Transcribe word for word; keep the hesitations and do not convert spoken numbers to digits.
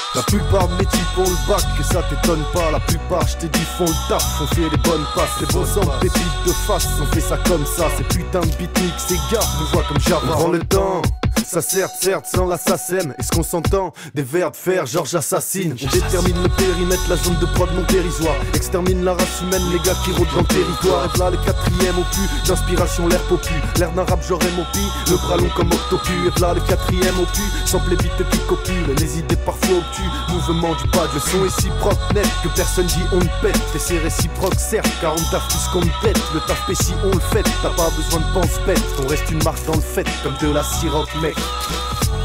La plupart de mes types ont le bac, et ça t'étonne pas. La plupart, je t'ai dit, font le taf, on fait les bonnes passes. Les beaux sang pépites de face, on fait ça comme ça. Ces putains de beatniks, ces gars, nous voient comme Java. On prend le temps, ça certes, certes, sans la SACEM. Est-ce qu'on s'entend? Des vers de fer, Georges assassine. On détermine le périmètre, la zone de prod non dérisoire. Extermine la race humaine, les gars qui rôdent dans le territoire. Et là le quatrième opus, d'inspiration l'air popu. L'air d'un rap j'aurais mon pi, le bras long comme octopus. Et là le quatrième opus, sample les beats qui copulent. Les idées parfois obtus, mouvement du pas. Le son est si propre, net, que personne dit on ne pète. Et c'est réciproque certes, car on taffe plus qu'on ne pète. Le taf si on le fait, t'as pas besoin de pense-pète. On reste une marque dans le fait, comme de la siroc mec.